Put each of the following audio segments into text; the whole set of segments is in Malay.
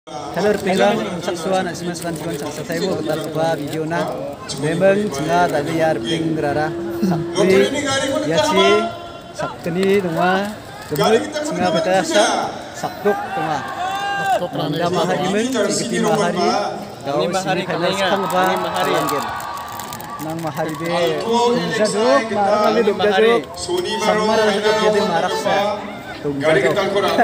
Hello pengang saksuan asmaskan cikon saksai bo ketar ba video na memang cenga tadi yar ping rara sakti yaci sakteni duma gemuk cenga beta saktuk duma nanda mahari men tikiti mahari kau sini kena sekang ba mahari nang mahari be jaduk marah lagi duk jaduk samar jaduk jadi marak sa tung jaduk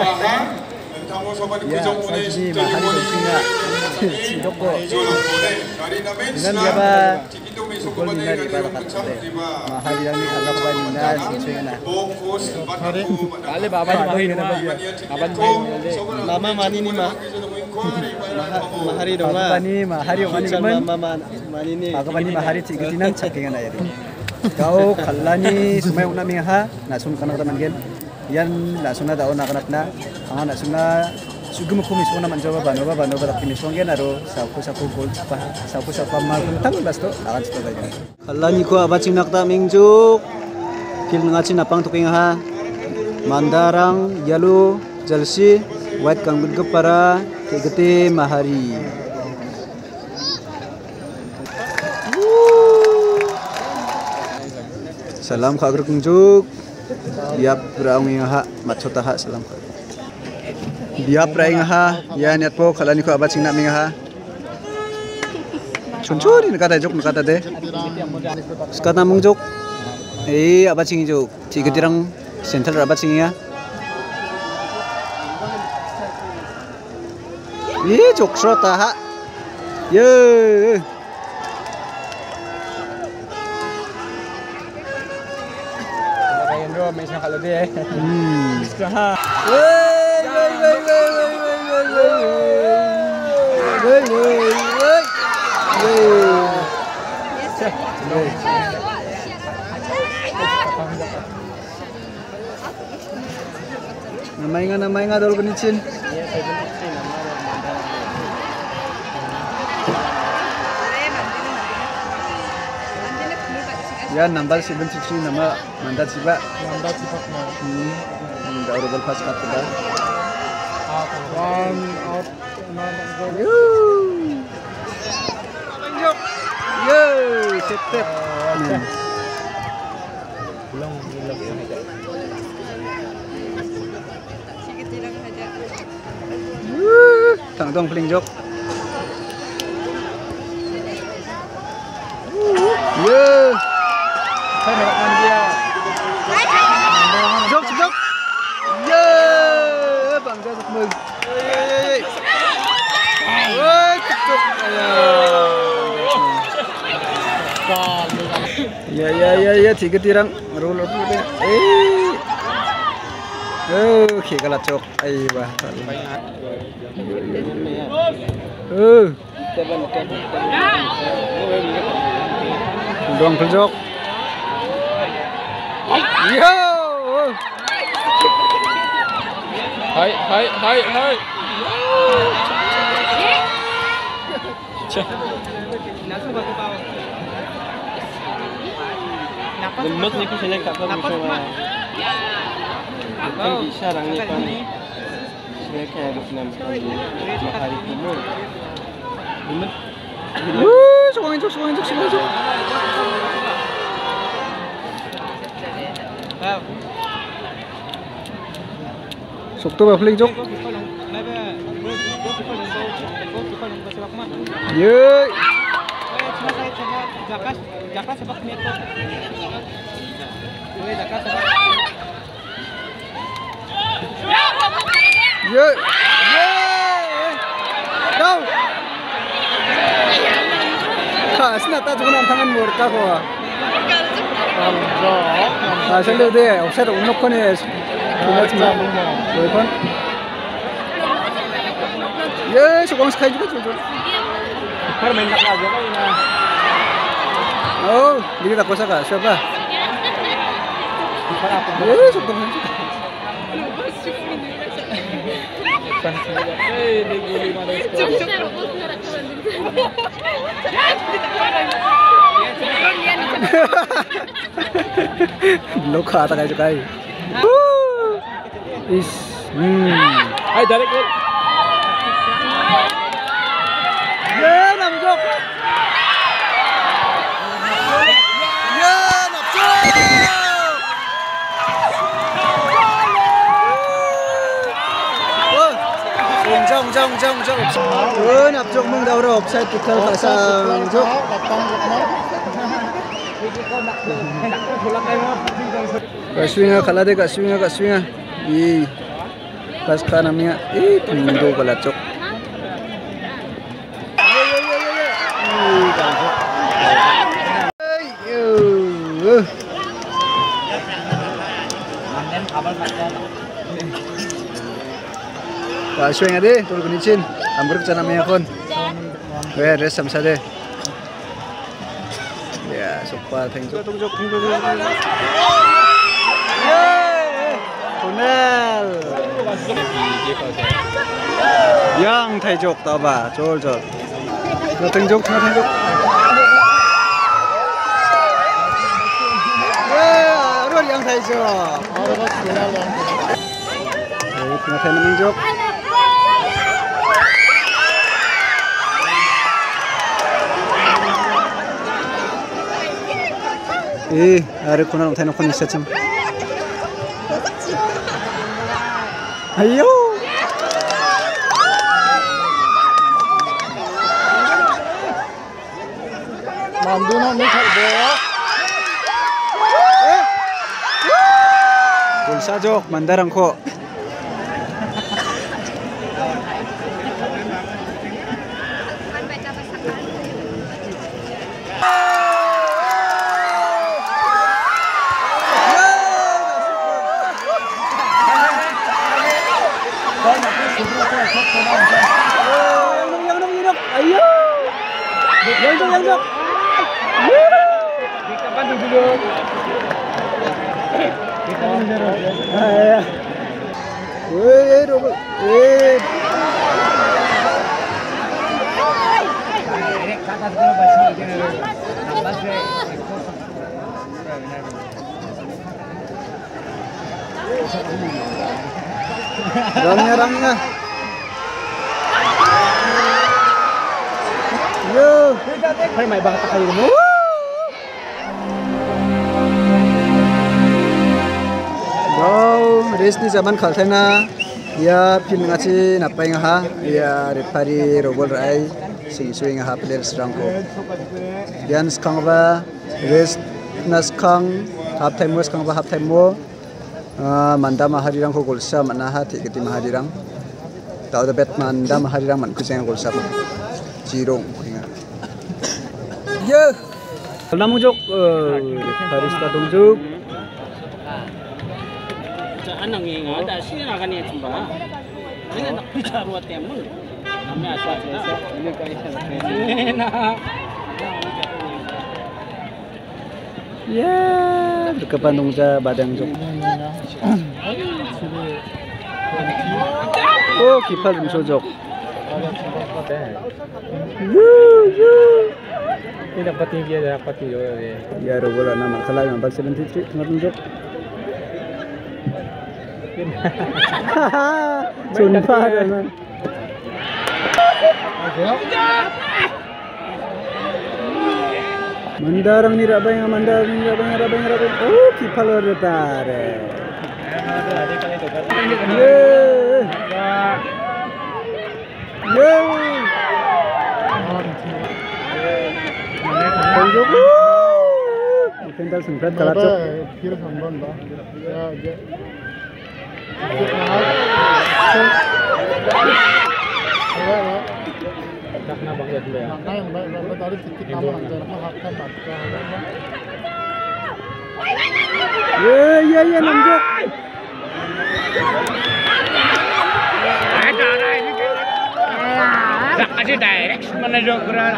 ya saji mahari dukina sidoko dengan siapa pukul minari pada kata mahari yang ni agak banyak sinsuena kali baba mahari ni aban mama mani ni mah mahari dong mahari mama mani ni bagaimana mahari cikitinan cakingan aja kau kalani semai unami ha nasun kanak teman gen yan nasuna daun nak na ang nasuna sugum ko mismo naman jawab bano tak mismo gen aro sapu gold sapu mal tang basto akan sto dayan kalani ko abacing nakta mingjuk kil ngaci napang tuking ha mandarang yellow jersey white kang para kegete mahari salam kagr kunjuk biap raung ha macota ha salam biap raing ha ya net po khalani ko abacing na minga ha chunchuri nakata jok nakata de skata mungjok abacing jok tigetirang central abacing ya jok srota ha ye mesnya kalau dia istirahat namai nga dol benicin ya nambal 760 nama mandat siba daurable pas kat dah one out yo sip pulang tang dong peling jok yo merekkan dia jok ye bangga semua ya tiga tirang roll up oke kalah cok bah dong peljok yo hai Lemot ni ko sila kapag bisa kan bisa lang ni pan sila kaya gusto na makari mo lemot sukangin sukto ba fling jok ye jakas sebab meto jakas ye go khasna ta junan tangan murka ko asal de offset unok kone boyfriend ye sukang sekali juga cucu har main nak aja kau ina oh jadi tak kuasa kah siapa ye sukang lo kata kayak sekali is hai direct 앞쪽 몽다우로 업사이드 피컬 가상 쪽. Kaswinga kalade kaswinga. I pas kanamnya tunggu balacok. Kaswinga deh, tol kunicin. Ambruk canamnya kon. Res samsa deh. Ya, sopa tengok. Tunel. Yang tejok taba, jol. Tengok. Aduh yang tejok. Tengok tengok. Ada kuna nonton kon isacem. Ayo. Manduna ni khalbo. Gol sajok mandarang ko. Ayo. Yang. Kapan dulu? Robot. Ramnya. Yo, may bakit kayo mo? Wow, race ni zaman khalthena ya pilngachi napai ngaha ya refari robol rai sing ngaha players rangko yan skangba race naskang half time mo manda maharirang ko golsa manaha tiketi maharirang tau da bet manda maharirang man kuseng golsa jirong ya namujok barista dongjuk anang yang ada sini akan yang cuma ini nak bicara buat temu namanya asal ini kayak ya berkepan dongja badang jok oh kipal dimsojok ini dapat tinggi ya robola nama kalau yang 73 tengah tunjuk Sumpah teman. Mandarang ni rabay. Oh, kipal retare. Pental sempet kalacok. Nakna banget dulu ya. Nakna yang baik tadi kita mau jaraknya hakkan batka. Ya namjok. Ada ini kan. Tak ada direct mana jok gerak.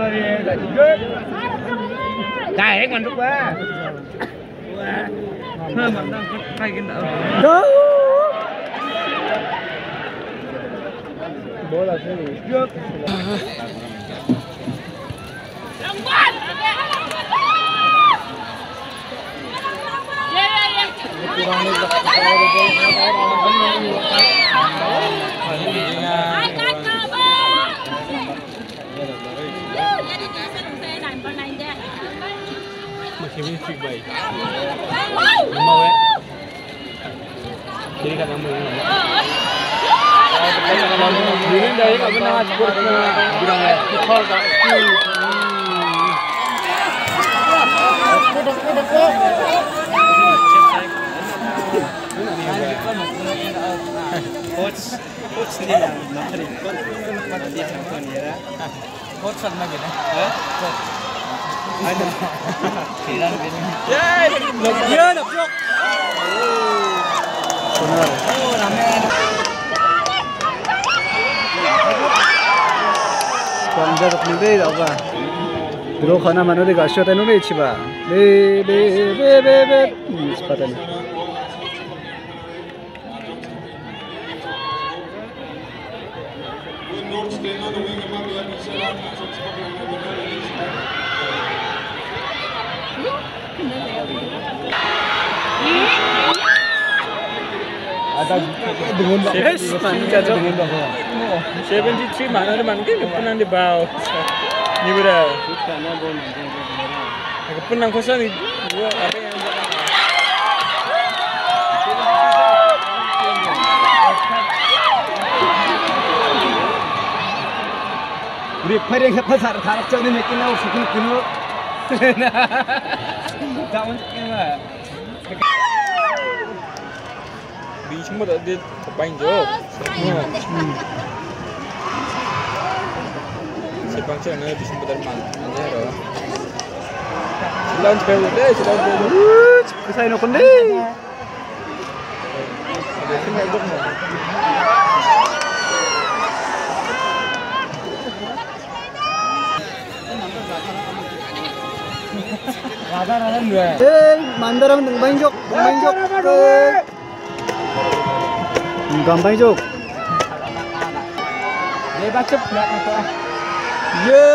Direct manduk bah. Mana kayak gitu. Bola sini. Masih baik. Mau ya? Jadi kan kamu Bilang dari kamu nak sport bilang call tak. Coach ni lah, mari coach dia contoh ni lah. Coach sama gini. Coach. Ada. Kira ni. Ya, nak jok. Benar. Oh, ramai. Kamja tak mungkin dah apa. Dulu khana mana dek asal tenu ni ciba. Be. Sepatah ni. Ada dengan dah. Yes, dengan dah. 73 mana ada mana ke penang di bawah. Ni berapa? Aku penang kosan ni dua apa yang 우리 파리에 파사를 가락전에 맡기려고 그거 다 온게마 di semua tak ada paling jauh. Sebang sana di semua derman. Ada. Silang sepeda deh, silang sepeda. Kesai nak kondi. Ada sini ada semua. Rada dua. Mandaram dengbain jok. Gambain jok. Dia baca pula tu. Ye.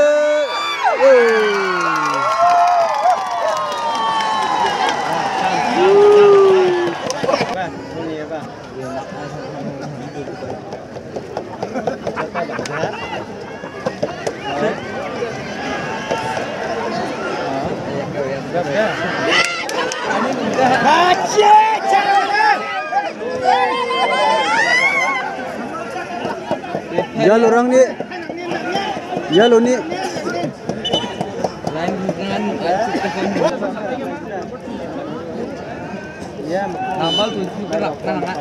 Jual orang ni. Jual ni. Lain dengan Ya, amal tu berak nak.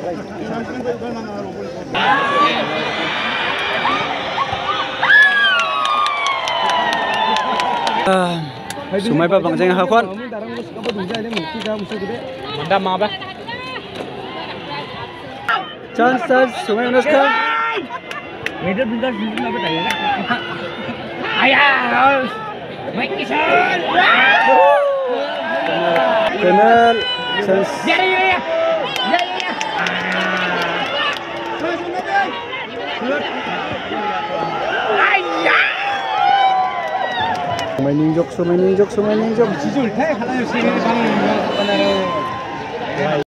Sumai pa bangsa yang hakon. Manda ma ba. Chance sumai unaska. Media bintang apa tadi? Ayah, Mike Kisan. Kenal chance. Ya. Sumai ninjok. Jujur, saya kalau sini